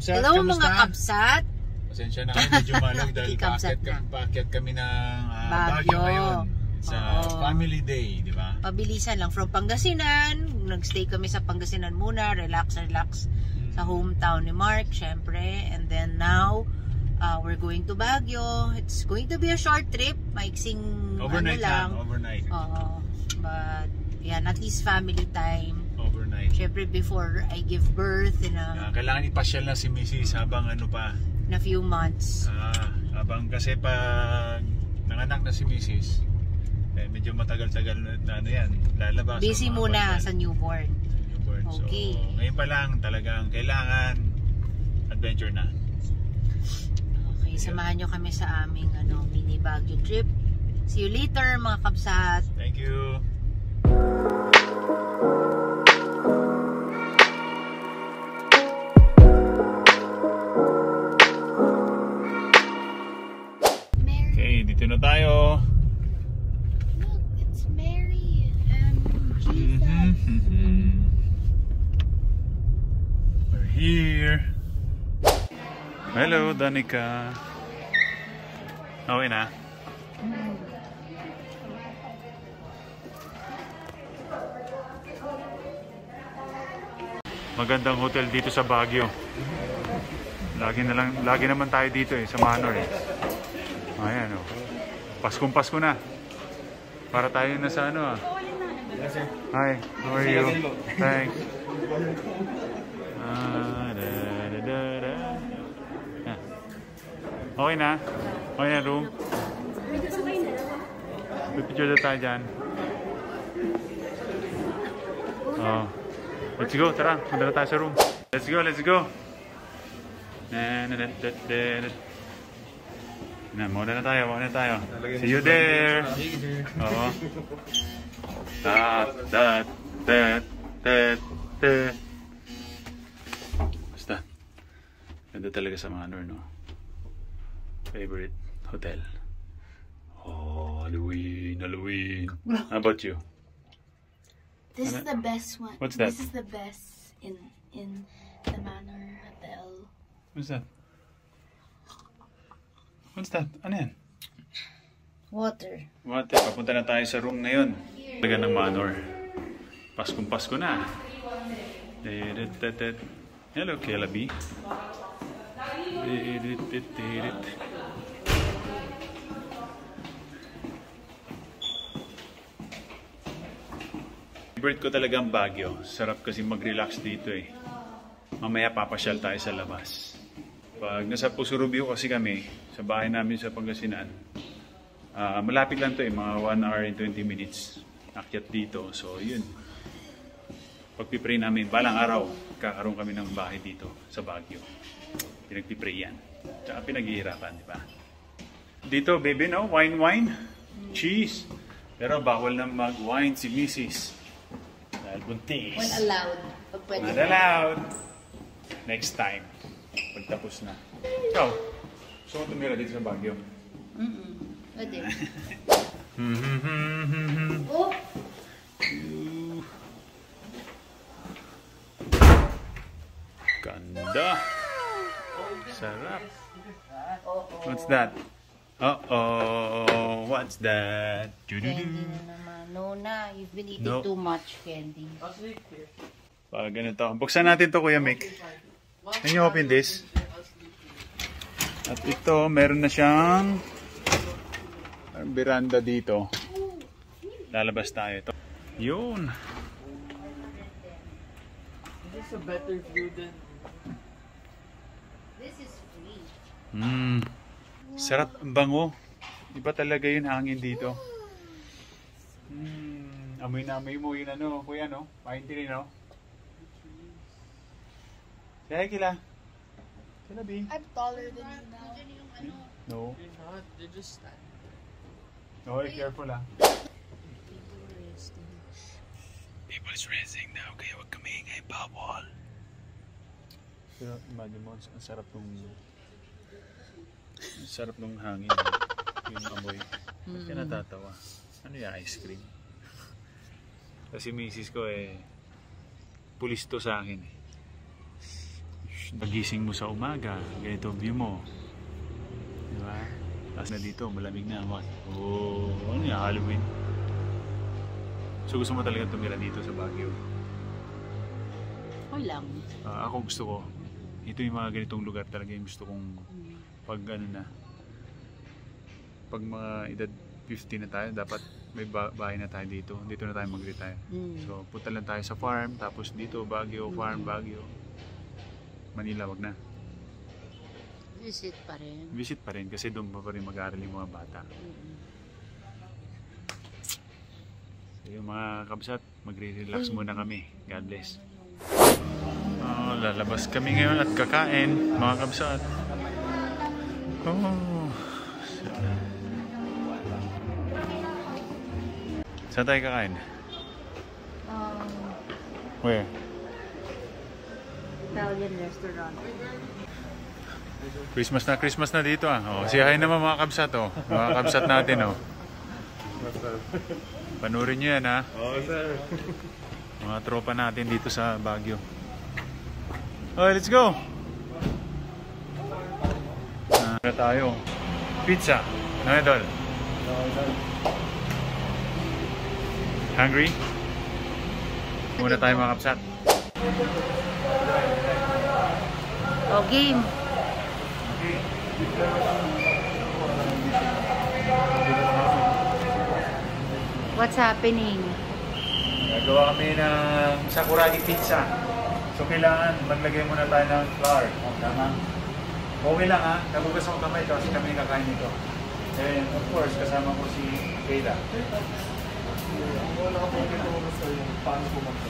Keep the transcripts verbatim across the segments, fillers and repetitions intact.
kabsat, hello kamusta? mga kabsat. Pasensya na kayo, medyo malog dahil paakyat kami, paakyat kami ng uh, Baguio ngayon. Sa uh, family day, di ba? Pabilisan lang from Pangasinan. Nagstay kami sa Pangasinan muna, relax, relax hmm. sa hometown ni Mark, syempre. And then now, uh, we're going to Baguio. It's going to be a short trip, maiksing overnight ano lang. lang, overnight. Oo. But, yan, at least family time. Overnight. Syempre, before I give birth in a... Uh, kailangan ipasyal na si Missus habang ano pa. In a few months. Ah, habang kasi pag nanganak na si Missus eh, medyo matagal-tagal na ano yan, lalabas. Busy muna sa newborn. newborn. Okay. So, ngayon pa lang talagang kailangan adventure na. Okay, samahan nyo kami sa aming ano, mini Baguio trip. See you later mga kabsat. Thank you. Okay, dito na tayo. Here. Hello, Danica. Okay na? Magandang hotel dito sa Baguio. Lagi na lang, lagi naman tayo dito eh, sa Manor eh. Ayan oh. Paskong Pasko na. Para tayo na sa ano ah. Hi, how are you? Thanks. Ah, da, da, da, da. Ah. Okay na? Okay na room? Pipicture na tayo dyan. Oh. Let's go, tara. Punta na tayo sa room. Let's go, let's go. Na, na, na, na, na. Na, muna na tayo, muna na tayo. See you there. Oo. Tat, tat, tat, tat, tat. Basta. Ganda talaga sa Manor, no? Favorite hotel. Oh, Halloween, Halloween. How about you? This is the best one. What's that? This is the best in in the Manor Hotel. What's that? What's that? Ano yan? Water. Water. Papunta na tayo sa room ngayon. Talaga ng Manor. Paskong Pasko na. Hello, Kelabi. Favorite ko talaga ang Baguio. Sarap kasi mag-relax dito eh. Mamaya papasyal tayo sa labas. Pag nasa Pusurubio kasi kami, sa bahay namin sa Pangasinan, uh, malapit lang to eh, mga one hour and twenty minutes. Akyat dito. So yun. Pagpipray namin, balang araw, kakaroon kami ng bahay dito sa Baguio. Pinagpipray yan. Tsaka pinaghihirapan, di ba? Dito, baby, no? Wine, wine. Cheese. Pero bawal na mag-wine si Missus Dahil buntis. When allowed. Pag pwede. Not allowed. Next time. Pagtapos na. Ikaw, gusto mo tumira dito sa Baguio? Mm-mm. Pwede. Oh! Ganda. Sarap. What's that? Uh-oh. What's that? Candy naman. No na. You've been eating No. too much candy. Pag ganito. Buksan natin to, Kuya Mick. Can you open this? At ito, meron na siyang veranda dito. Lalabas tayo. Ito. Yun. This is a better view than... This is free. Mm. Sarap ang bango. Iba talaga yung hangin dito. Mm. Amoy na amoy mo yun ano, kuya no? Pine tree no? Kaya kila. Kila B. I'm taller than you now. No. You're not, you're just standing. No, careful ah. People is resting now, kaya wag kami ingay, bawal. Pero imagine mo, ang sarap nung ang sarap nung hangin, yung amoy. Ba't ka natatawa? Ano yung ice cream? Kasi misis ko eh, pulis to sa akin eh. pagising mo sa umaga, ganito view mo. Diba? Tapos na dito, malamig na. Oh, ano yan, Halloween. So gusto mo talaga tumira dito sa Baguio? O lang. Uh, ako gusto ko, ito yung mga ganitong lugar talaga yung gusto kong pag ano na, pag mga edad fifty na tayo, dapat may bahay na tayo dito. Dito na tayo mag-retire. Mm. So punta lang tayo sa farm, tapos dito Baguio, farm, Baguio. Manila, wag na. Visit pa rin. Visit pa rin kasi doon pa, pa rin mag-aaral yung mga bata. Mm-hmm. So yung mga kabsat, magre-relax muna kami. God bless. Oh, lalabas kami ngayon at kakain, mga kabsat. Oh. Saan tayo kakain? Um, Where? Italian restaurant. Christmas na Christmas na dito ah. Oh, si hi naman mga kabsat oh. Mga kabsat natin oh. Panurin nyo yan ha. Oo, sir. Mga tropa natin dito sa Baguio. Okay, let's go! Ah, na tayo. Pizza. No, idol? Hungry? Muna tayo mga kapsat. O, game. What's happening? Gagawa kami ng sakuragi pizza. So kailangan maglagay muna tayo ng flour. Oh, tama. Okay lang ha. Nagugas ako kamay kasi kami kakain nito. And of course, kasama ko si Kayla. Wala ka po dito mo sa yung paano po mag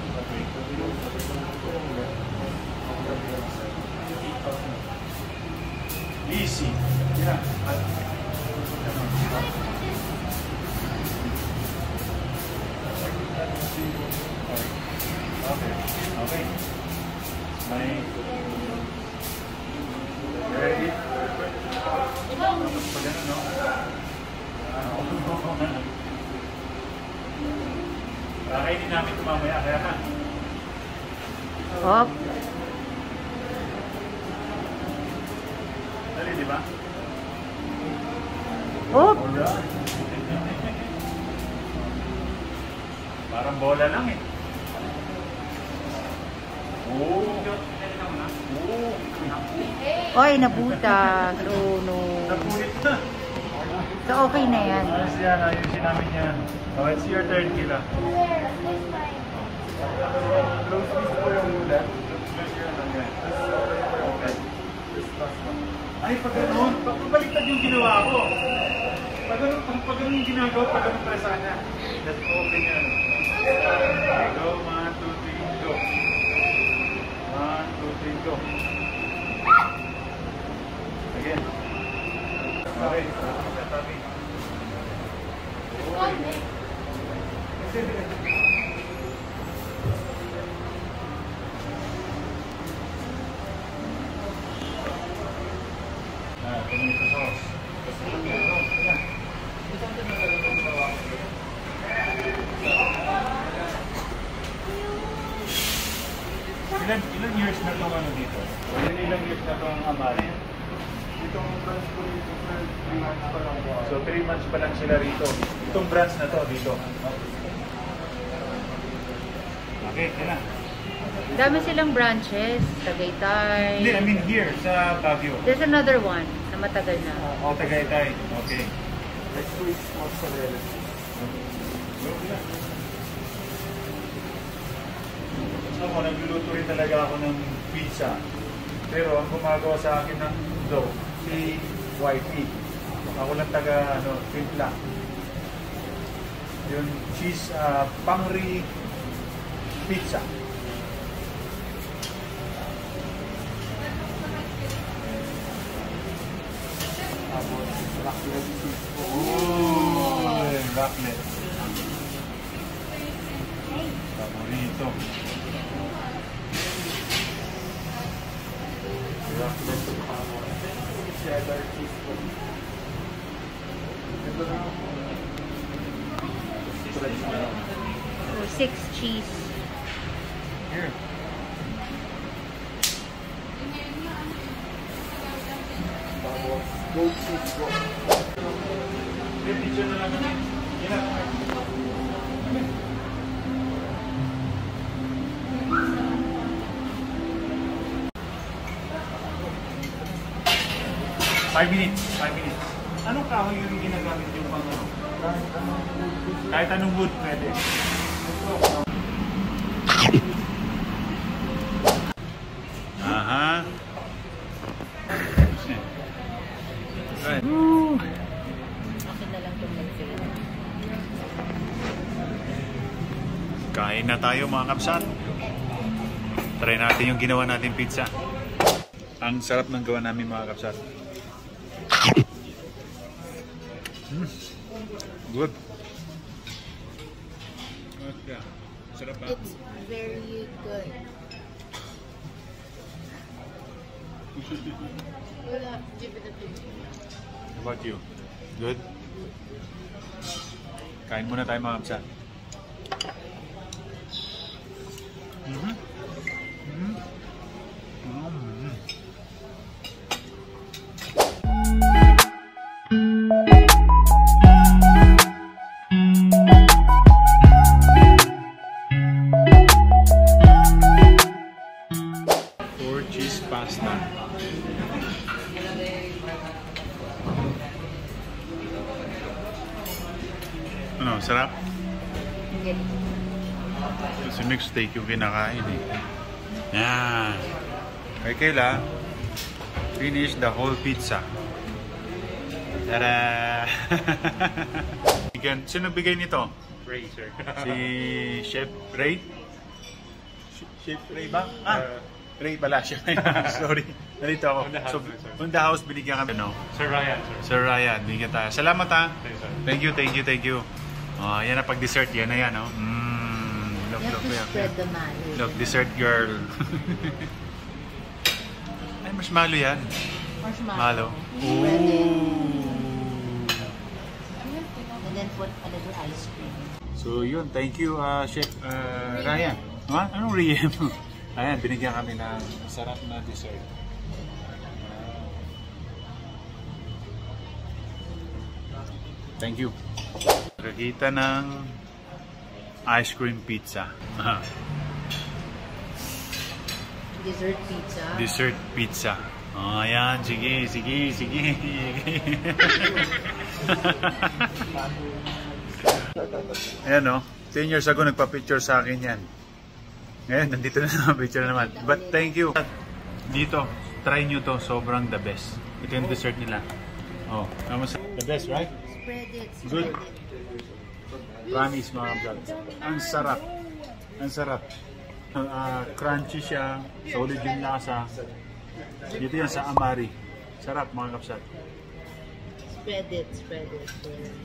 Easy. Yeah. Okay. Okay. May ready? Tapos pa ganun, no? Kakainin namin ito mamaya, kaya ka. Hop. Dali, di ba? Hop. Alright. Parang bola lang eh. Oh. Oh. Oy, nabutas. Oh, no. Napulit na. So, okay na yan. Ayos yan, ayusin namin yan. Oh, it's your turn, Kila. close list po yung ulan. Okay. Ay, pag gano'n, pabaliktad yung ginawa ko. Pag gano'n, pag gano'n yung ginagawa, pag gano'n pala sana. Let's open yan. Go, one, two, three, go. One, two, three, go. Again. Okay. Tabi. Ah, tomato sauce. Ilan, ilan years na itong ano dito? Ilan, ilang years na itong amari? Itong branch po dito, sir, three months pa lang po. So three months pa lang sila rito. Itong branch na to dito. Okay, kailan? Dami silang branches. Tagaytay. Hindi, I mean here sa Baguio. There's another one na matagal na. Oh, Tagaytay. Okay. Next week, mozzarella. Ako, nagluluto rin talaga ako ng pizza. Pero ang gumagawa sa akin ng dough, si wifey. Ako lang taga, ano, timpla. Yung cheese, uh, pangri pizza. Tapos, raclette cheese po. Ooh, raclette. Paborito. Raclette. Cheddar cheese po. Ito na po. So, six cheese. Here. Gold cheese po. Picture na lang kami. Yan na. Five minutes. Five minutes. Anong kahoy yung ginagamit yung pang ano? Kahit anong wood pwede. Aha. Right. Woo. Akin na lang itong mag-fail. Kain na tayo mga kapsat. Try natin yung ginawa natin pizza. Ang sarap ng gawa namin mga kapsat. Mm. Good. Okay. Sarap ba? It's very good. Wala, give it a taste. How about you? Good? Kain muna tayo mga kapsat. Mm-hmm. Mm-hmm. Mm-hmm. Four cheese pasta. Ano, sarap? Hindi. Kasi mixed steak yung kinakain eh. Yan. Kay Kayla, finish the whole pizza. Tada! Sino bigay nito? Ray, sir. Si Chef Ray? Chef Ray ba? Ah! Ray pala, Chef Ray. Sorry. Nalito ako. So, on the house, binigyan kami, no? Sir Ryan, sir. Sir Ryan, binigyan tayo. Salamat ha. Thank you, sir. Thank you, thank you, thank you. Oh, yan na pag dessert, yan na yan, no? Mmm. Look, You have look, to look. spread the malo. Look, dessert girl. Ay, mas malo yan. Marshmallow. Malo. Spread it. Ooh. And then put a little ice cream. So yun, thank you uh, Chef uh, Ryan. Ha? Anong Ryan? Ayan, binigyan kami ng masarap na dessert. Thank you. Nakakita ng ice cream pizza. Dessert pizza. Dessert pizza. Oh, ayan, sige, sige, sige. Ayan o, ten years ago nagpa-picture sa akin yan. Ngayon, nandito na naman, picture na naman. But thank you. Dito, try nyo to, sobrang the best. Ito yung dessert nila. Oh, the best, right? Spread it. Spread Good. it. Promise mga vlog. Ang sarap. Ang sarap. Uh, crunchy siya, solid yung lasa. Dito yan sa Amari. Sarap mga kapsat. Spread it. Spread it. Spread it.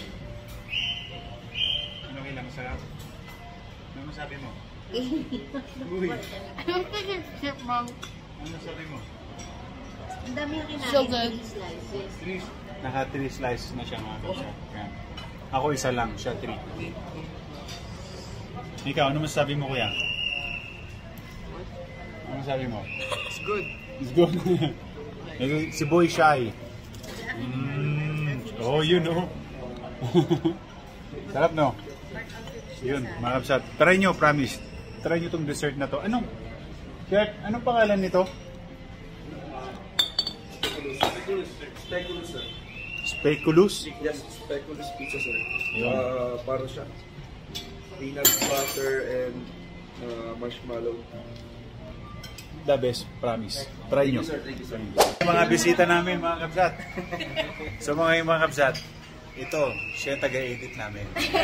Ano kailang sarap? Ano masabi mo? Uy. Ano sabi mo? Ang dami yung kinain. So good. Slices. Three. Naka three slices na siya mga kapsat. Yan. Ako isa lang, siya three. Ikaw, ano masasabi mo kuya? Ano masabi mo? It's good. It's good. Si Boy Shy. Mm. Oh, you know. Sarap, no? Yun, mga kapsat. Try nyo, promise. Try nyo tong dessert na to. Anong, Kurt, anong pangalan nito? Speculous, sir. Speculous? Yes, speculous pizza, sir. Yun. Uh, para siya. Peanut butter and uh, marshmallow. The best, promise. Try nyo. Thank you, sir. Mga bisita namin, mga kapsat. So mga mga kapsat, ito, siya yung taga-edit namin.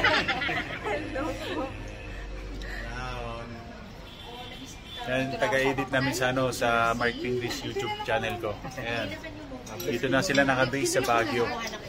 Yan, taga-edit namin sa, ano, sa Marc Pingris YouTube channel ko. Ayan. Dito na sila nakabase sa Baguio.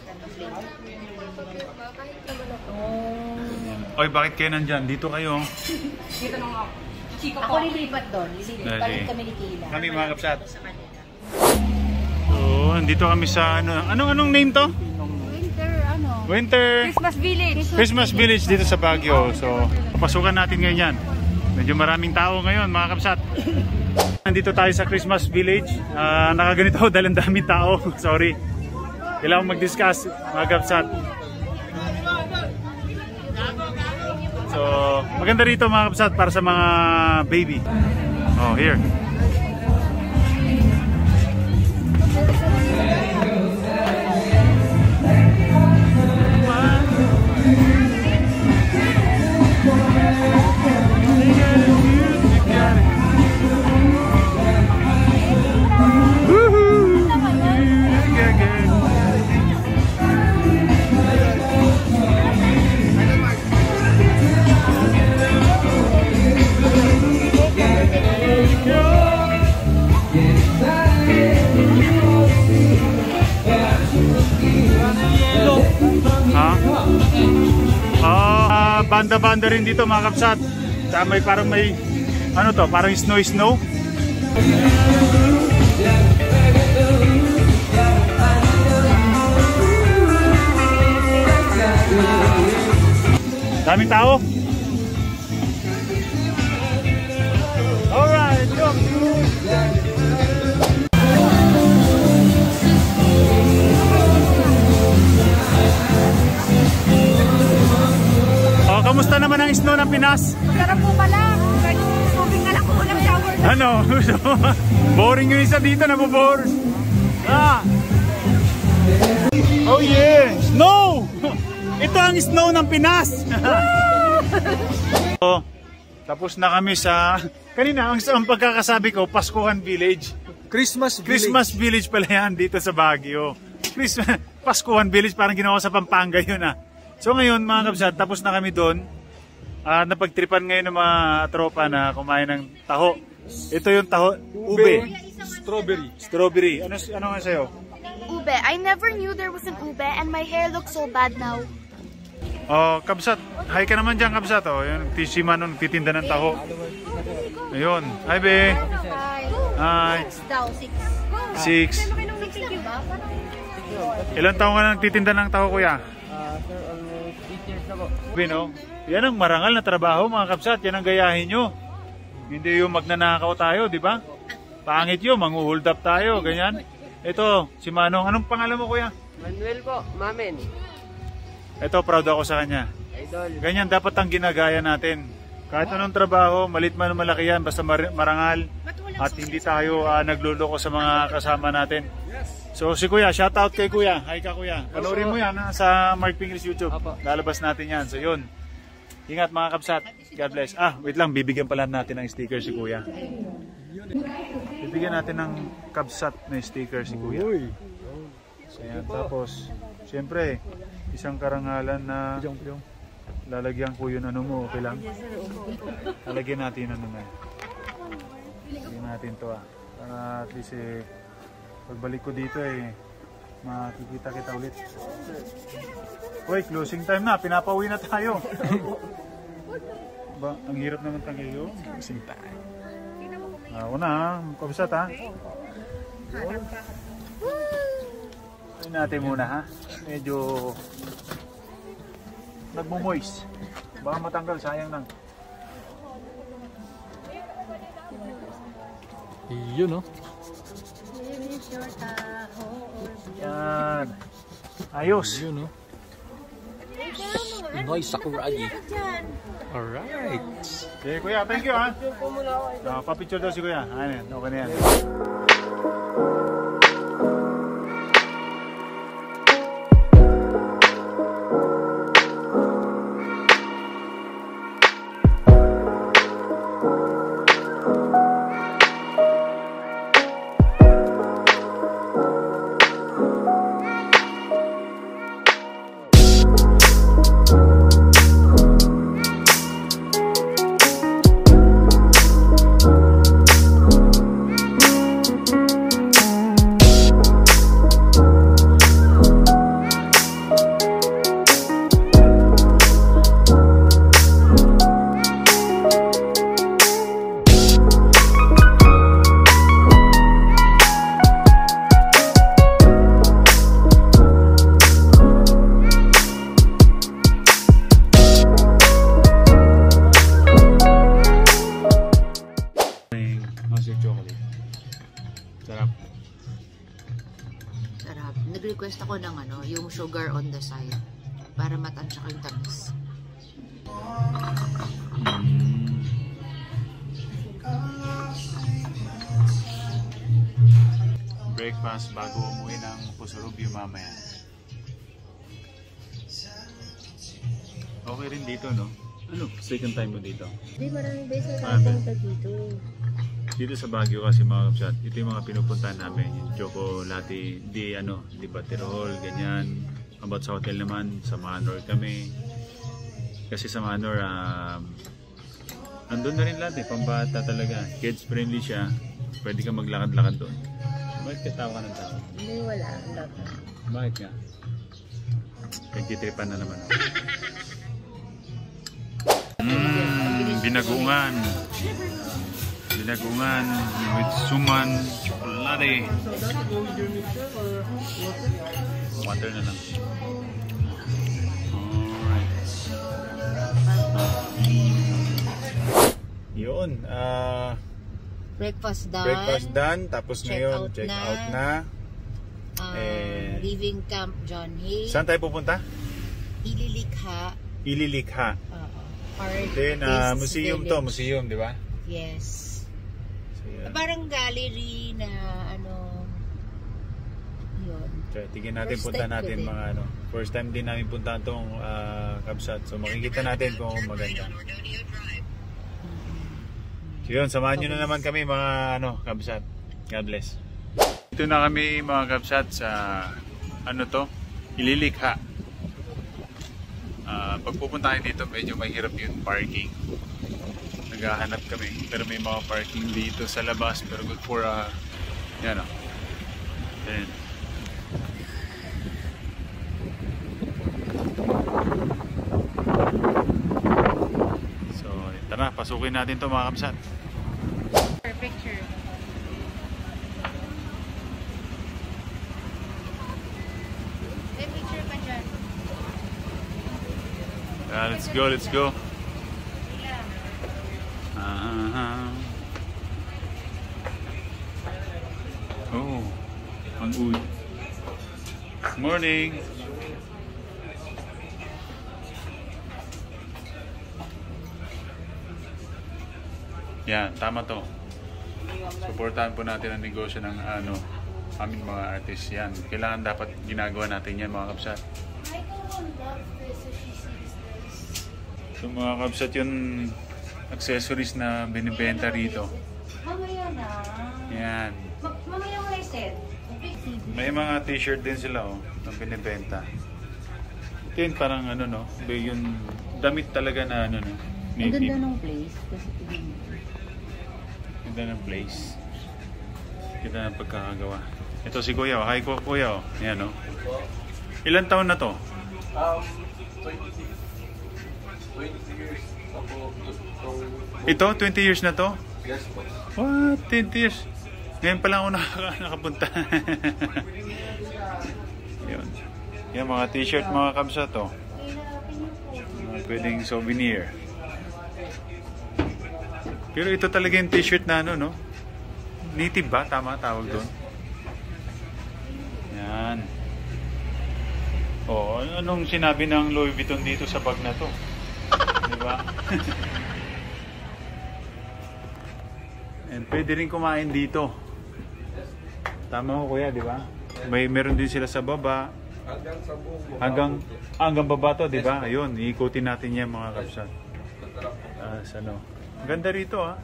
Oy, bakit kayo nandyan? Dito kayo. Dito nung ako. Ako lilipat doon. Lilipat Dali. kami ni Kila. Kami mga kapsat. So, nandito kami sa ano. Anong anong name to? Winter, ano? Winter Christmas Village. Christmas Village dito sa Baguio. So, papasukan natin ngayon yan. Medyo maraming tao ngayon, mga kapsat. Nandito tayo sa Christmas Village. Uh, nakaganito dahil ang daming tao. Sorry. Kailangan mag-discuss, mga kapsat. So, maganda rito mga kapsat para sa mga baby. Oh, here. Banda-banda rin dito mga kapsat. Saka may parang may ano to, parang snow-snow. Daming tao. Alright, go! Kamusta naman ang snow ng Pinas? Masarap po pala. Tubig na lang po ng shower. Ano? Boring yung isa dito, nabobore. Ah. Oh yeah! Snow! Ito ang snow ng Pinas! So, tapos na kami sa... Kanina, ang, ang pagkakasabi ko, Paskuhan Village. Christmas Village. Christmas Village pala yan dito sa Baguio. Christmas, Paskuhan Village, parang ginawa sa Pampanga yun ah. So ngayon mga kapsat, tapos na kami doon. Uh, napagtripan ngayon ng mga tropa na kumain ng taho. Ito yung taho, ube. Strawberry. Strawberry. Ano, ano nga sa'yo? Ube. I never knew there was an ube and my hair looks so bad now. Oh, kapsat. Hi ka naman dyan, kapsat. Oh, yung si Manon titinda ng taho. Ayun. Hi, be. Hi. Six. Six. Ilang taon ka nang titinda ng taho, kuya? Bino, yan ang marangal na trabaho mga kapsat, yan ang gayahin nyo. Hindi yung magnanakaw tayo, di ba? Pangit yun, manguhold up tayo, ganyan. Ito, si Manong, anong pangalan mo kuya? Manuel po, Mamen. Ito, proud ako sa kanya. Idol. Ganyan dapat ang ginagaya natin. Kahit anong trabaho, malit man o malaki yan, basta mar marangal at hindi tayo uh, nagluloko sa mga kasama natin. So si kuya, shout out kay kuya. Hi ka kuya. Panoorin mo yan ha, sa Marc Pingris YouTube. Lalabas natin yan. So yun. Ingat mga kapsat. God bless. Ah, wait lang. Bibigyan pala natin ng sticker si kuya. Bibigyan natin ng kapsat na sticker si kuya. So yan. Tapos, siyempre, isang karangalan na lalagyan ko yun ano mo. Okay lang? Lalagyan natin ano na. Lalagyan natin to ah. Para at least eh, pagbalik ko dito eh, makikita kita ulit. Uy, closing time na. Pinapauwi na tayo. Ba, ang hirap naman tayo. Closing time. Ako na ha. Kabsat ha. Uy natin muna ha. Medyo nagmumoist. Baka matanggal. Sayang lang. Yun no? Yan. Ayos. Yun, no? Nice sakuragi. Alright. Okay, kuya. Thank you, ha. Uh, papicture daw si kuya. Ayan, okay na yan. Gusto ko ng ano, yung sugar on the side. Para matansya ko yung tamis. Mm. Breakfast bago umuwi ng Pusurubio mamaya. Okay rin dito, no? Ano? Second time mo dito? Hindi, maraming beses na napunta dito. Dito sa Baguio kasi mga kapsat, ito yung mga pinupuntahan namin. Yung Chocolate, di ano, di Baterol, ganyan. About sa hotel naman, sa Manor kami. Kasi sa Manor, um, andun na rin lahat eh, pambata talaga. Kids friendly siya, pwede ka maglakad-lakad doon. Bakit ka tawa ka ng tao? Hindi, wala. Love. Bakit nga? Nagtitripan na naman. Mm, binagungan. Binagungan with suman, chocolate. Water na lang. Alright. Yun. Uh, Breakfast done. breakfast done. Tapos Check ngayon, out check na. out na. Uh, Eh, leaving Camp John Hay. Saan tayo pupunta? Ililikha. Ililikha. Uh, Artist Then, uh, museum to. Village. Museum, di ba? Yes. So, yan. Parang gallery na ano. Yun. So, tignan natin, First punta time ko natin din. mga ano. First time din namin punta itong uh, Kabsat. So makikita natin kung maganda. So yun, samahan nyo na naman kami mga ano, Kabsat. God bless. Ito na kami mga Kabsat sa ano to, Ililikha. Uh, pag pupunta kayo dito, medyo mahirap yung parking. Naghahanap kami. Pero may mga parking dito sa labas. Pero good for uh, yan o. Then, so, tara, pasukin natin to mga Kabsat. Picture. May picture pa dyan. Yeah, let's go, let's go. Uh-huh. Oh, ang uy. Morning. Yan, tama to. Supportahan po natin ang negosyo ng ano, aming mga artists yan. Kailangan dapat ginagawa natin yan mga Kabsat. So mga Kabsat, yung accessories na binibenta rito. Mamaya na. Yan. Mamaya mo set. May mga t-shirt din sila oh, na binibenta. Ito yun parang ano no, yung damit talaga na ano no. Ang ganda ng place. Kasi tignan mo. Ganda ng place. Ganda ng pagkakagawa. Ito si Kuya oh. Hi ko Kuya oh. Yan oh. Ilan taon na to? Um, twenty-six. twenty years. Ako, Ito, twenty years na to? yes po. What? twenty years? Ngayon pa lang ako nakaka nakapunta. Yun. Yan mga t-shirt mga Kabsat to. Mga pwedeng souvenir. Pero ito talaga yung t-shirt na ano no? Native ba? Tama tawag doon? Yan. Oh, anong sinabi ng Louis Vuitton dito sa bag na to? Di ba? And pwede rin kumain dito. Tama ko kuya, di ba? May meron din sila sa baba. Hanggang sa buong baba. Hanggang hanggang baba to, di ba? Ayun, iikutin natin 'yan mga Kabsat. Ah, ano. Ganda rito ah.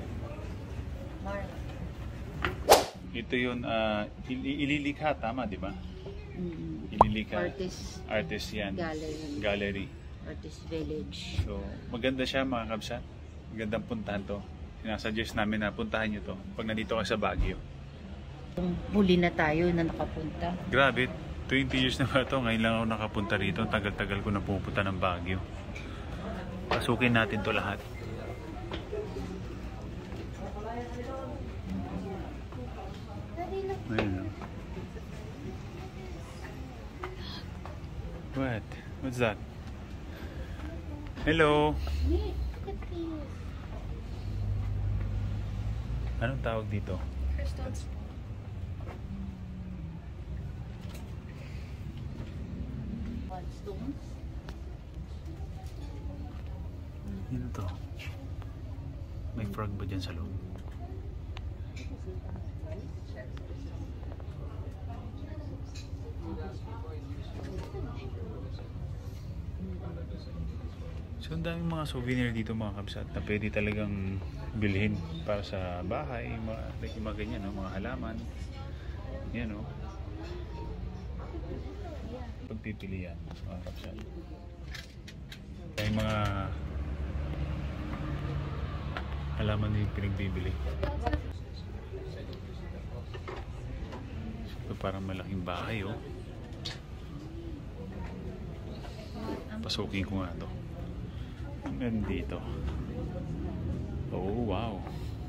Ito 'yun ah uh, Ililikha, tama, di ba? Mm-hmm. Ililikha. Artist. Artist 'yan. Gallery. Gallery. Artist Village. So, maganda siya mga Kabsat. Magandang puntahan to. Sinasuggest namin na puntahan nyo to pag nandito ka sa Baguio. Huli na tayo na nakapunta. Grabe, twenty years na ba ito? Ngayon lang ako nakapunta rito. Tagal-tagal ko na pupunta ng Baguio. Pasukin natin to lahat. Ayun. What? What's that? Hello? Anong tawag dito? stones. Yun to. May frog ba dyan sa loob? So ang daming mga souvenir dito mga kabsat na pwede talagang bilhin para sa bahay, mga, like yung mga ganyan, no? Mga halaman. Yan o. No? Pagpipilian mga kabsat. Kaya mga halaman yung pinagbibili. So parang malaking bahay oh. Pasukin ko nga to. Nandito. Oh, wow.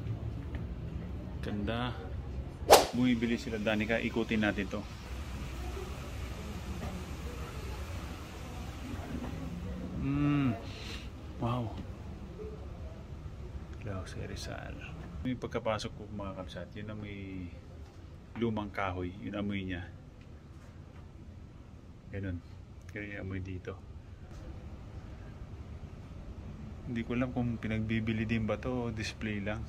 Ganda. Bumibili sila, Danica. Ikutin natin to. Mm. Wow. Laos Rizal. May pagkapasok ko mga kabsat, yun na may lumang kahoy. Yun amoy niya. Ganun. Ganun yung amoy dito. Hindi ko alam kung pinagbibili din ba to o display lang.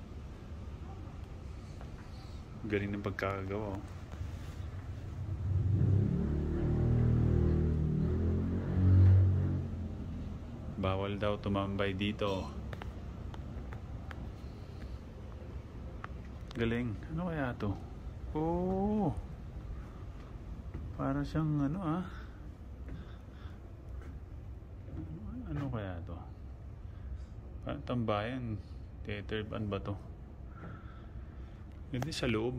Galing ng pagkakagawa. Bawal daw tumambay dito. Galing. Ano kaya to? Oh! Para siyang ano ah. Ano kaya to? Tambayan, theater ban ba to? Hindi sa loob.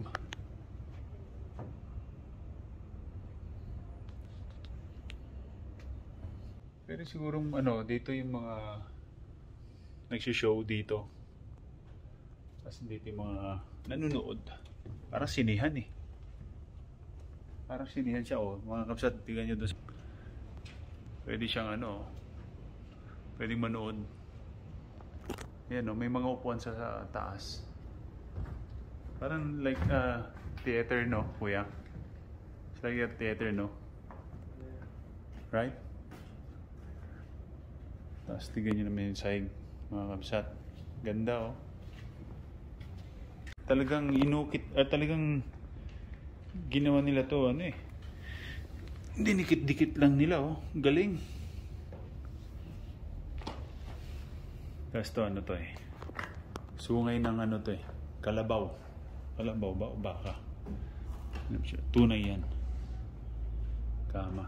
Pero siguro ano, dito yung mga nagsishow dito. Tapos dito yung mga nanonood. Parang sinihan eh. Parang sinihan siya oh. Mga kapsat, tingnan nyo doon. Pwede siyang ano, pwedeng manood. Yan o, may mga upuan sa, sa taas. Parang like uh, theater no, kuya? It's like a theater no? Right? Tapos tignan nyo naman yung side, mga kabsat. Ganda o. Talagang inukit, at uh, talagang ginawa nila to ano eh. Dinikit-dikit lang nila o. Galing. Tapos to ano to eh. Sungay ng ano to eh. Kalabaw. Kalabaw ba o baka? Tunay yan. Kama.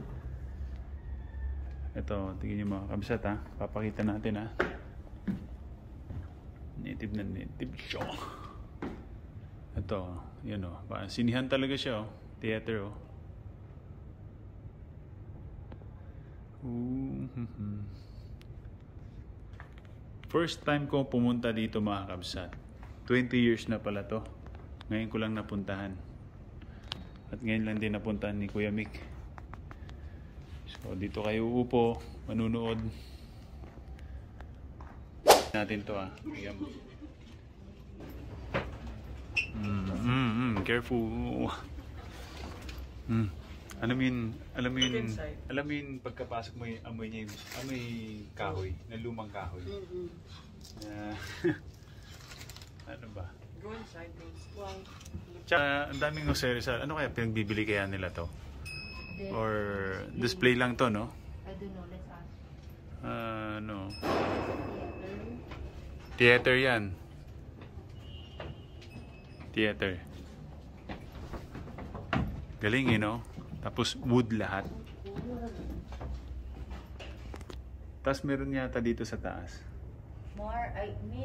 Ito, tingin nyo mga kabsat ha. Papakita natin ha. Native na native show. Ito, yun o. Sinihan talaga siya o. Theater o. Ooh, hmm. First time ko pumunta dito mga kabsat. twenty years na pala to. Ngayon ko lang napuntahan. At ngayon lang din napuntahan ni Kuya Mick. So dito kayo uupo, manunood. Natin to ah. Mm, mm, mm, careful. Mm. Alam mo yun, alam mo yun, alam mo yun pagkapasok mo yung amoy niya yung amoy kahoy, na lumang kahoy. Mm-hmm. Uh, ano ba? Go inside, go. Tsaka ang daming Rizal. Ano kaya pinagbibili kaya nila to? Or display lang to, no? I don't know, let's ask. Uh, no. Theater yan. Theater. Galing eh, no? Tapos wood lahat. Tapos meron yata dito sa taas. More, I mean...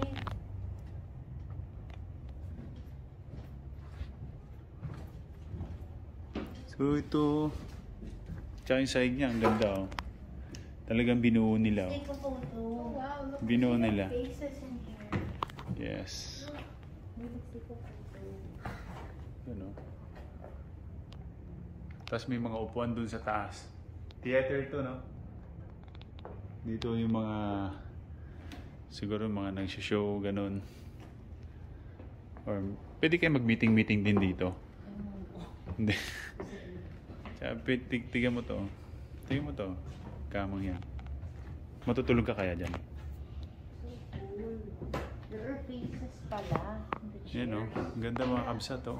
So ito... Tsaka yung side niya, ang ganda oh. Talagang binuo nila oh. Take a photo. Wow, look Binuo at the nila. faces in here. Yes. Let's take a photo. Yun oh. Tapos may mga upuan dun sa taas. Theater ito, no? Dito yung mga... Siguro mga nagsishow, ganun. Or pwede kayo mag-meeting-meeting din dito. Hindi. Tsaka tig tigan mo to. Tingnan mo to. Kamang yan. Matutulog ka kaya dyan? There are faces pala. Yan o. Ganda mga kabsat o.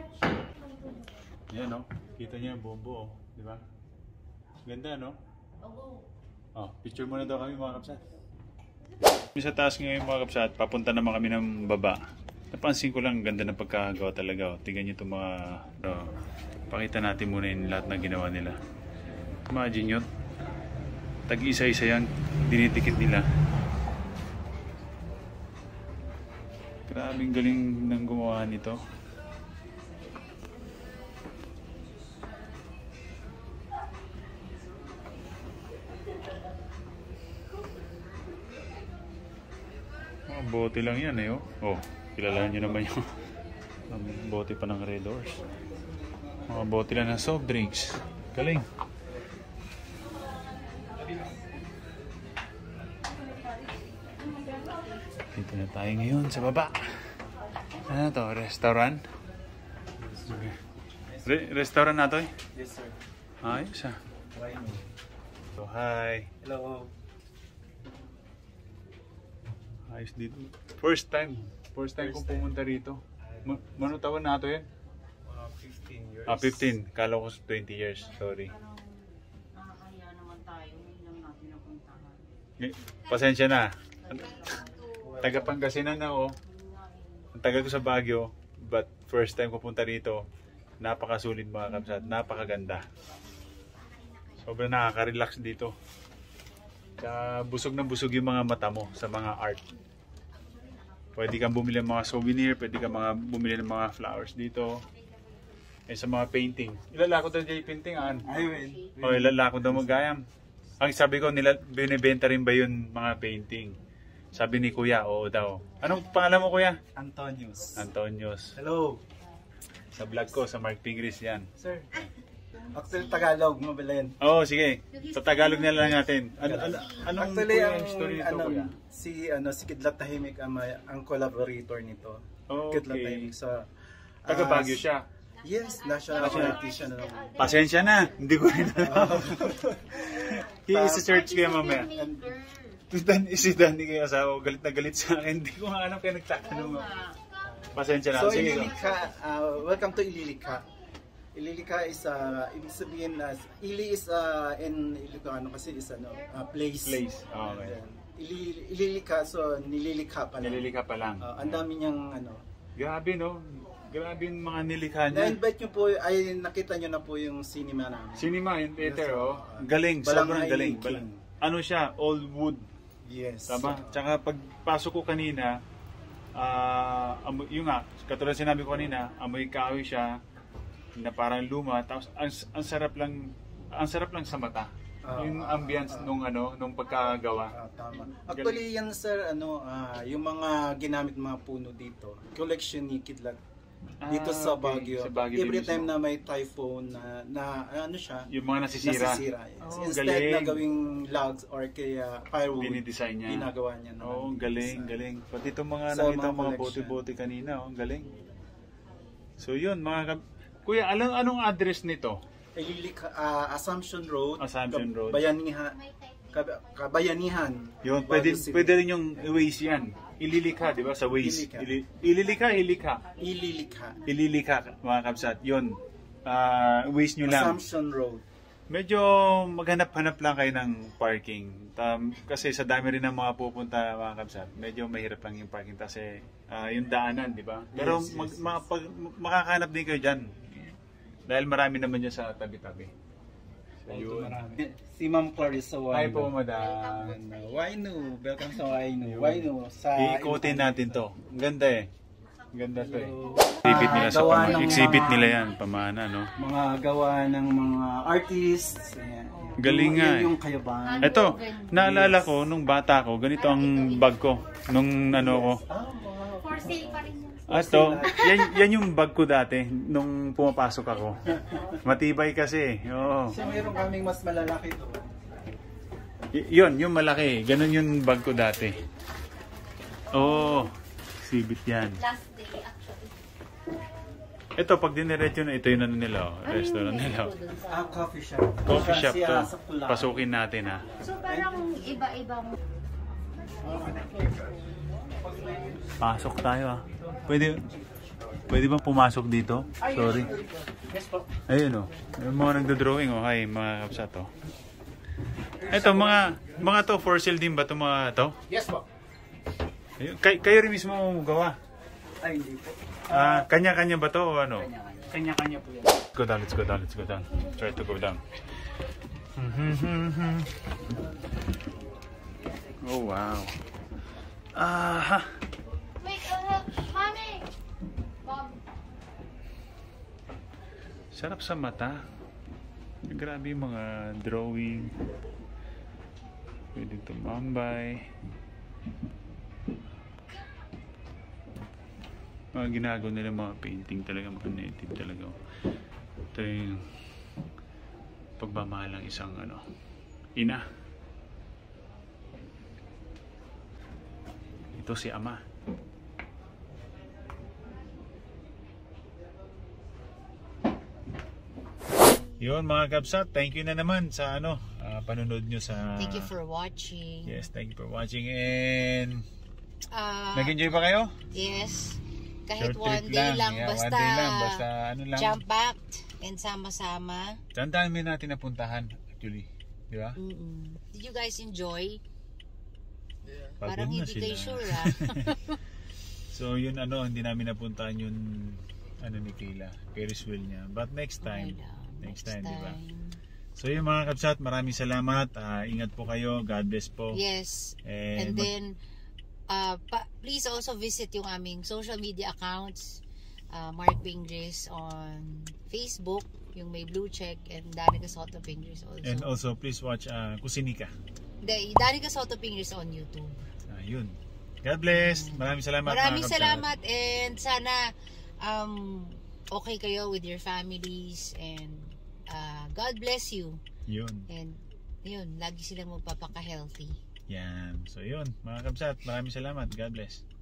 Yan o. Kita niya yung bobo o. Diba? Ganda no? Oh, picture muna daw kami mga kabsat. Sa taas ngayon mga kabsat, papunta naman kami ng baba. Napansin ko lang, ganda ng pagkakagawa talaga. O. Tingnan nyo itong mga... Oh, pakita natin muna yung lahat na ginawa nila. Imagine yun. Tag-isa-isa yan. Dinitikit nila. Grabing galing ng gumawa nito. Mga bote lang yan eh oh. Oh, kilala nyo naman yung bote pa ng Red Horse. Mga bote lang ng soft drinks. Galing. Dito na tayo ngayon sa baba. Ano to? Restaurant? Re restaurant na to eh? Yes, sir. Ayos ah. So, hi. Hello. Ayos dito. First time. First time kong pumunta rito. Ma Mano taon na ito yan? Uh, fifteen years. Ah, fifteen. Kala ko twenty years. Sorry. Nakakaya naman tayo. Hindi lang natin napuntahan. Eh, pasensya na. Taga Pangasinan na ako. Ang tagal ko sa Baguio. But first time ko punta rito. Napakasulit mga kabsat. Napakaganda. Sobrang nakaka-relax dito. Kaya busog na busog yung mga mata mo sa mga art. Pwede kang bumili ng mga souvenir, pwede kang mga bumili ng mga flowers dito. Eh sa mga painting. Ilalako daw dyan yung painting, aan? Ay, win. O ilalako daw magayam. Ang sabi ko, nila, binibenta rin ba yun mga painting? Sabi ni Kuya, oo daw. Anong pangalan mo Kuya? Antonius. Antonius. Hello. Sa vlog ko, sa Marc Pingris yan. Sir. Actually, Tagalog, mabilin. Oo, oh, sige. Sa Tagalog na lang natin. Ano, ano, anong Actually, Kuya, ang yung story nito, ano, Kuya? si ano si Kidlat Tahimik ang, may- ang collaborator nito. Okay. Kidlat Tahimik sa Taga ah, Baguio siya. Yes, national artist siya na naman. Pasensya na, hindi ko rin alam. I-search kayo mamaya. Dan, si Danny kayo asawa, galit na galit sa akin. Hindi ko nga alam kaya nagtatanong. Pasensya na. So, Sige. Ililika, uh, welcome to Ililika. Ililika is, uh, ibig sabihin, uh, Ili is, uh, in Ilocano kasi is, ano, uh, place. Place. Okay. Then, Ili, Ililika, so, nililika pa lang. Nililika pa lang. Uh, ang dami niyang, ano. Grabe no. Grabe yung mga nilikha niya. Na-invite niyo po, ay nakita niyo na po yung cinema namin. Cinema and theater, Yes, oh. uh, Galing, sobrang Balangay galing. King. Balang, ano siya, old wood. Yes. Tama? Tsaka pagpasok ko kanina, ah, amoy, yung nga, katulad sinabi ko kanina, amoy kahoy siya, na parang luma, tapos ang, ang sarap lang, ang sarap lang sa mata. Ah, yung ah, ambience ah, nung ano, nung pagkagawa. Ah, tama. Actually, yan sir, ano, ah, yung mga ginamit mga puno dito, collection ni Kidlat. Dito Ah, sa okay. Baguio. Sa Baguio Every din time mismo. na may typhoon na, na ano siya, Yung mga nasisira. nasisira. Yes. Oh, Instead galing. na gawing logs or kaya firewood, Dinidesign niya. ginagawa niya naman. Oo, oh, galing, galing. Pati itong mga Sa nakita mga mga collection. bote-bote kanina, oh, ang galing. So yun, mga kab- Kuya, alam anong address nito? Ililika, ah, Assumption Road, Assumption Road. Bayanihan, Kab- Kabayanihan. Yun, Baguio pwede, City. pwede rin yung Waze yan. Ililika, di ba? Sa Waze. Ililika. Ili, ililika, ilika. Ililika. Ililika, mga kabsat. Yun. Ah, Waze nyo lang. Assumption Road. Medyo maghanap-hanap lang kayo ng parking. Um, kasi sa dami rin ng mga pupunta, mga kabsat, medyo mahirap lang yung parking kasi ah, yung daanan, di ba? Pero Yes, yes, mag, yes. ma- pag, makakahanap din kayo dyan. Dahil marami naman dyan sa tabi-tabi. So, yun. Si Ma'am Clarissa Wino. Hi po, madam. Wino, welcome sa Wino. Wino sa Iikutin natin to. Ang ganda eh. Ang ganda to eh. Exhibit nila sa Gawa pamana. ng Exhibit mga- nila yan, pamana, no? mga gawa ng mga artists. Ayan. Galing Yung- nga yan eh. yung kayabangan. Ito, naalala ko nung bata ko, ganito ang bag ko. Nung ano ko. Ah, wow. For sale pa rin yun. Ito, yan, yan yung bag ko dati nung pumapasok ako. Matibay kasi. Oo. So mayroon kaming mas malalaki ito. Y- yun, yung malaki. Ganun yung bag ko dati. Oo. Exhibit yan. Last day, actually. Ito, pag diniretso na, ito yung ano nila, oh, restaurant nila. Oh. Ah, coffee shop. Coffee shop Siya to. sa Tula. Pasukin natin ha. So parang iba-ibang... Pasok tayo ha. Pwede, pwede bang pumasok dito? Sorry. Yes po. Ayun o. Yung mga nagdo-drawing o. Hi, mga kapsat o. Ito, mga, mga to, for sale din ba ito mga to? Yes po. Ayun, kay, kayo rin mismo gawa? Ay, hindi po. Ah, kanya-kanya ba to o ano? Kanya-kanya po yan. Let's go down, let's go down, let's go down. Try to go down. Oh, wow. Ah, Wait, uh, mommy. Mom. sarap sa mata. Grabe yung mga drawing. Pwede tumambay. Mga ginagawa nila mga painting talaga, mga native talaga. Ito yung pagmamahal ng isang ano, ina. Ito si ama. Yun mga kabsat, thank you na naman sa ano, uh, panunod nyo sa... Thank you for watching. Yes, thank you for watching and... Uh, Nag-enjoy ba kayo? Yes. Kahit Short one trip day lang, lang, yeah, basta, one day lang, basta ano lang. jam-packed and sama-sama. Saan dami natin napuntahan actually, di ba? Mm-mm. Did you guys enjoy? Pagod Parang na hindi sila. kayo sure ah. So yun ano, hindi namin napuntahan yun ano ni Kayla, Ferris wheel niya. But next time, Okay lang. next time, di ba? So yun mga kabsat, maraming salamat. Uh, ingat po kayo. God bless po. Yes. And, And then, uh, pa- please also visit yung aming social media accounts. Uh, Marc Pingris on Facebook, yung may blue check, and Danica Soto Pingris also. and also please watch uh, Kusinika. The, Danica Soto Pingris on YouTube. Uh, yun. God bless. Maraming salamat. Maraming mga kabsat. salamat and sana um, okay kayo with your families and uh, God bless you. Yun. And yun, lagi silang magpapaka-healthy. Yan. So yun, mga kabsat, maraming salamat. God bless.